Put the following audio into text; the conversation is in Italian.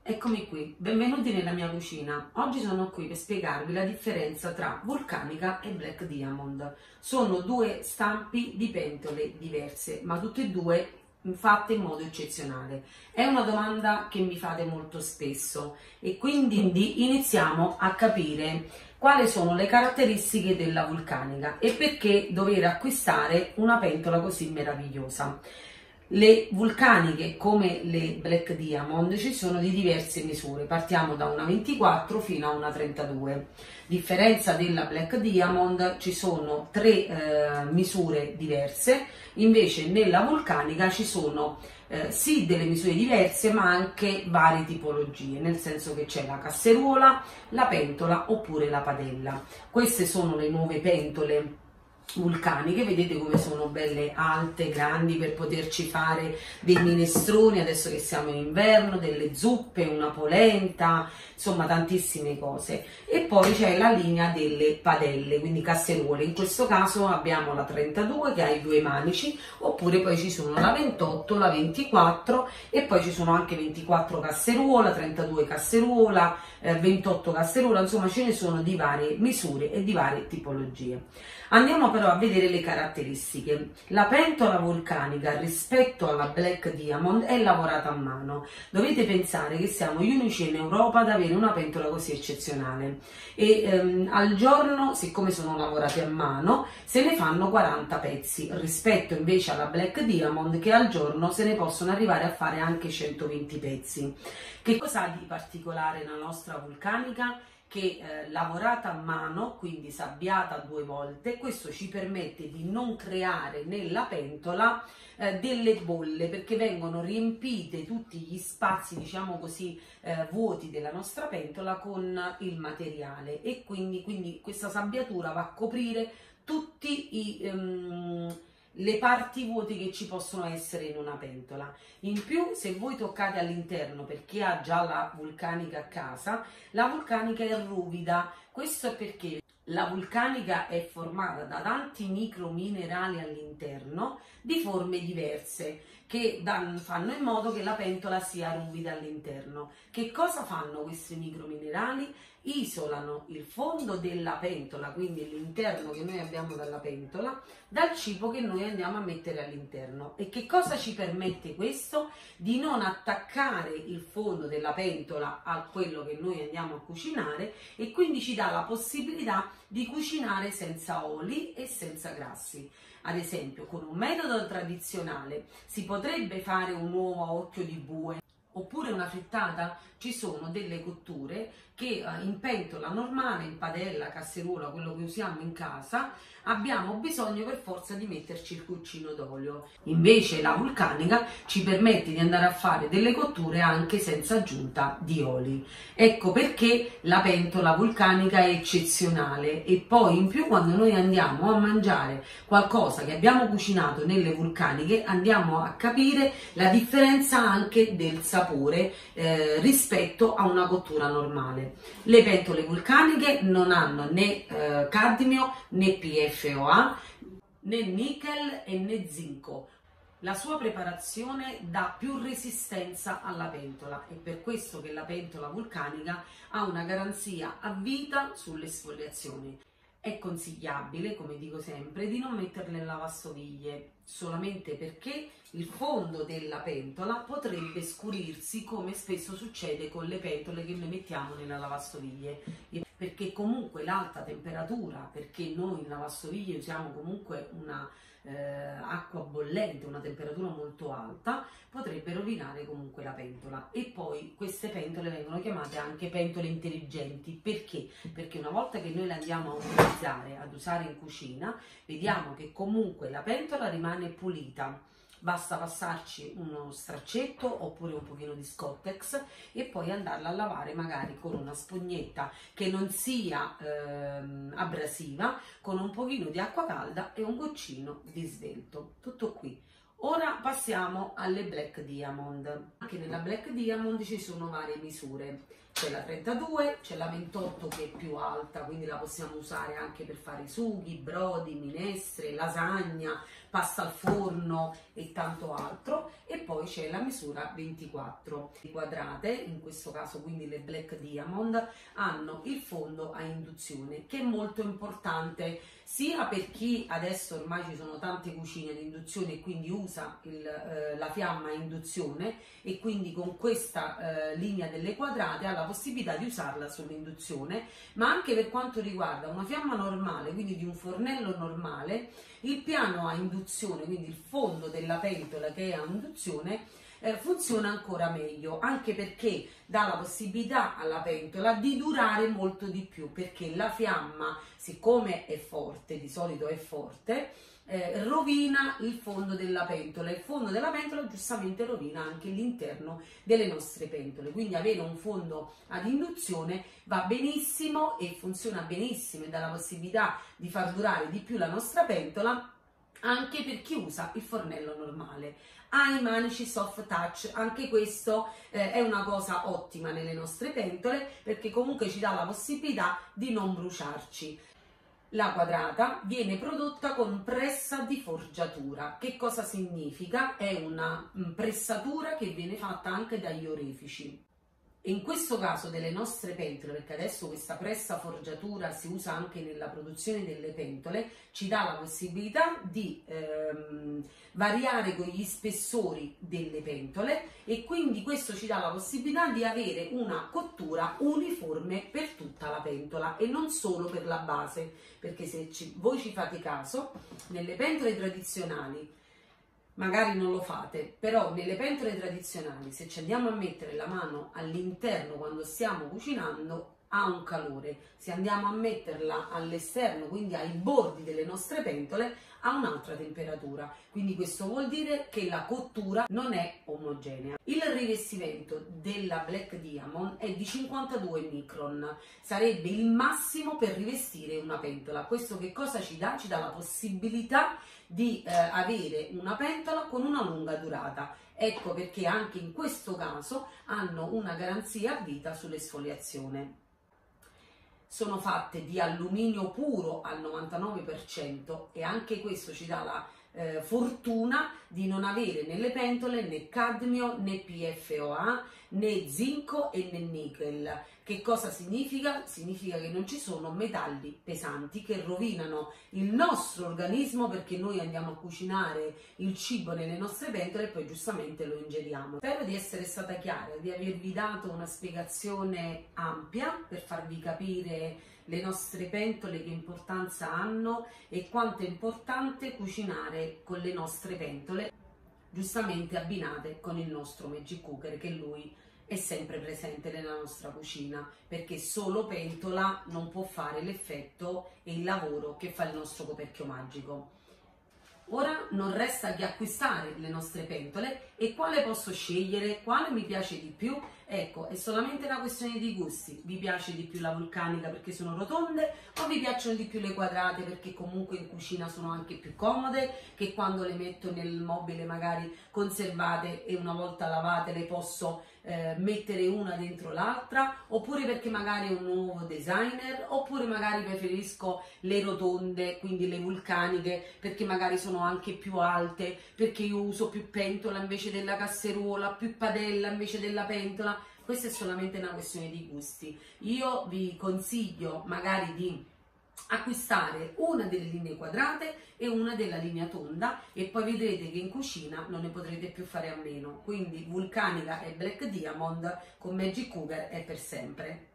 Eccomi qui, benvenuti nella mia cucina. Oggi sono qui per spiegarvi la differenza tra vulcanica e black diamond. Sono due stampi di pentole diverse, ma tutte e due fatte in modo eccezionale. È una domanda che mi fate molto spesso e quindi iniziamo a capire quali sono le caratteristiche della vulcanica e perché dover acquistare una pentola così meravigliosa. Le vulcaniche come le black diamond ci sono di diverse misure, partiamo da una 24 fino a una 32. Differenza della black diamond, ci sono tre misure diverse, invece nella vulcanica ci sono sì delle misure diverse ma anche varie tipologie, nel senso che c'è la casseruola, la pentola oppure la padella. Queste sono le nuove pentole vulcaniche, vedete come sono belle alte, grandi, per poterci fare dei minestroni adesso che siamo in inverno, delle zuppe, una polenta, insomma tantissime cose. E poi c'è la linea delle padelle, quindi casseruole. In questo caso abbiamo la 32 che ha i due manici, oppure poi ci sono la 28, la 24 e poi ci sono anche 24 casseruola, 32 casseruola, 28 casseruola, insomma ce ne sono di varie misure e di varie tipologie. Andiamo però a vedere le caratteristiche. La pentola vulcanica rispetto alla black diamond è lavorata a mano. Dovete pensare che siamo gli unici in Europa ad avere una pentola così eccezionale e al giorno, siccome sono lavorate a mano, se ne fanno 40 pezzi rispetto invece alla black diamond che al giorno se ne possono arrivare a fare anche 120 pezzi. Che cosa ha di particolare la nostra vulcanica? Che lavorata a mano, quindi sabbiata 2 volte, questo ci permette di non creare nella pentola delle bolle, perché vengono riempite tutti gli spazi, diciamo così, vuoti della nostra pentola con il materiale e quindi questa sabbiatura va a coprire tutti le parti vuote che ci possono essere in una pentola. In più, se voi toccate all'interno, per chi ha già la vulcanica a casa, la vulcanica è ruvida. Questo è perché la vulcanica è formata da tanti microminerali all'interno di forme diverse che fanno in modo che la pentola sia ruvida all'interno. Che cosa fanno questi microminerali? Isolano il fondo della pentola, quindi l'interno che noi abbiamo dalla pentola, dal cibo che noi andiamo a mettere all'interno. E che cosa ci permette questo? Di non attaccare il fondo della pentola a quello che noi andiamo a cucinare e quindi ci dà la possibilità di cucinare senza oli e senza grassi. Ad esempio, con un metodo tradizionale si potrebbe fare un uovo a occhio di bue oppure una frittata. Ci sono delle cotture che in pentola normale, in padella, casseruola, quello che usiamo in casa, abbiamo bisogno per forza di metterci il cucino d'olio. Invece la vulcanica ci permette di andare a fare delle cotture anche senza aggiunta di oli. Ecco perché la pentola vulcanica è eccezionale. E poi in più, quando noi andiamo a mangiare qualcosa che abbiamo cucinato nelle vulcaniche, andiamo a capire la differenza anche del sapore rispetto a una cottura normale. Le pentole vulcaniche non hanno né cadmio né PFOA né nickel e né zinco. La sua preparazione dà più resistenza alla pentola, è per questo che la pentola vulcanica ha una garanzia a vita sulle sfoliazioni. È consigliabile, come dico sempre, di non metterle in lavastoviglie, solamente perché il fondo della pentola potrebbe scurirsi, come spesso succede con le pentole che noi mettiamo nella lavastoviglie, perché comunque l'alta temperatura, perché noi in lavastoviglie usiamo comunque una acqua bollente, una temperatura molto alta, potrebbe rovinare comunque la pentola. E poi queste pentole vengono chiamate anche pentole intelligenti. Perché? Perché una volta che noi le andiamo a utilizzare, ad usare in cucina, vediamo che comunque la pentola rimane pulita. Basta passarci uno straccetto oppure un pochino di Scottex e poi andarla a lavare magari con una spugnetta che non sia abrasiva, con un pochino di acqua calda e un goccino di svelto. Tutto qui. Ora passiamo alle black diamond. Anche nella black diamond ci sono varie misure. C'è la 32, c'è la 28 che è più alta, quindi la possiamo usare anche per fare sughi, brodi, minestre, lasagna, pasta al forno e tanto altro. E poi c'è la misura 24 quadrate, in questo caso quindi le Black Diamond hanno il fondo a induzione, che è molto importante sia per chi adesso ormai ci sono tante cucine ad induzione e quindi usa la fiamma a induzione, e quindi con questa linea delle quadrate ha la possibilità di usarla sull'induzione, ma anche per quanto riguarda una fiamma normale, quindi di un fornello normale, il piano a induzione, quindi il fondo della pentola che è a induzione, funziona ancora meglio, anche perché dà la possibilità alla pentola di durare molto di più, perché la fiamma, siccome è forte, di solito è forte, rovina il fondo della pentola. Il fondo della pentola giustamente rovina anche l'interno delle nostre pentole, quindi avere un fondo ad induzione va benissimo e funziona benissimo e dà la possibilità di far durare di più la nostra pentola, anche per chi usa il fornello normale. Ha i manici soft touch, anche questo è una cosa ottima nelle nostre pentole, perché comunque ci dà la possibilità di non bruciarci. La quadrata viene prodotta con pressa di forgiatura. Che cosa significa? È una pressatura che viene fatta anche dagli orefici. In questo caso delle nostre pentole, perché adesso questa pressa forgiatura si usa anche nella produzione delle pentole, ci dà la possibilità di variare con gli spessori delle pentole, e quindi questo ci dà la possibilità di avere una cottura uniforme per tutta la pentola e non solo per la base, perché se voi ci fate caso, nelle pentole tradizionali magari non lo fate, però nelle pentole tradizionali, se ci andiamo a mettere la mano all'interno quando stiamo cucinando, ha un calore. Se andiamo a metterla all'esterno, quindi ai bordi delle nostre pentole, ha un'altra temperatura. Quindi questo vuol dire che la cottura non è omogenea. Il rivestimento della Black Diamond è di 52 micron, sarebbe il massimo per rivestire una pentola. Questo che cosa ci dà? Ci dà la possibilità di avere una pentola con una lunga durata. Ecco perché anche in questo caso hanno una garanzia a vita sull'esfoliazione. Sono fatte di alluminio puro al 99% e anche questo ci dà la fortuna di non avere nelle pentole né cadmio né PFOA né zinco e né nickel. Che cosa significa? Significa che non ci sono metalli pesanti che rovinano il nostro organismo, perché noi andiamo a cucinare il cibo nelle nostre pentole e poi giustamente lo ingeriamo. Spero di essere stata chiara, di avervi dato una spiegazione ampia per farvi capire le nostre pentole che importanza hanno e quanto è importante cucinare con le nostre pentole, giustamente abbinate con il nostro Magic Cooker, che lui è sempre presente nella nostra cucina, perché solo pentola non può fare l'effetto e il lavoro che fa il nostro coperchio magico. Ora non resta che acquistare le nostre pentole. E quale posso scegliere? Quale mi piace di più? Ecco, è solamente una questione di gusti. Vi piace di più la vulcanica perché sono rotonde, o vi piacciono di più le quadrate perché comunque in cucina sono anche più comode, che quando le metto nel mobile magari conservate e una volta lavate le posso mettere una dentro l'altra, oppure perché magari è un nuovo designer, oppure magari preferisco le rotonde, quindi le vulcaniche, perché magari sono anche più alte, perché io uso più pentola invece della casseruola, più padella invece della pentola. Questa è solamente una questione di gusti. Io vi consiglio magari di acquistare una delle linee quadrate e una della linea tonda, e poi vedrete che in cucina non ne potrete più fare a meno. Quindi vulcanica e Black Diamond con Magic Cooker è per sempre.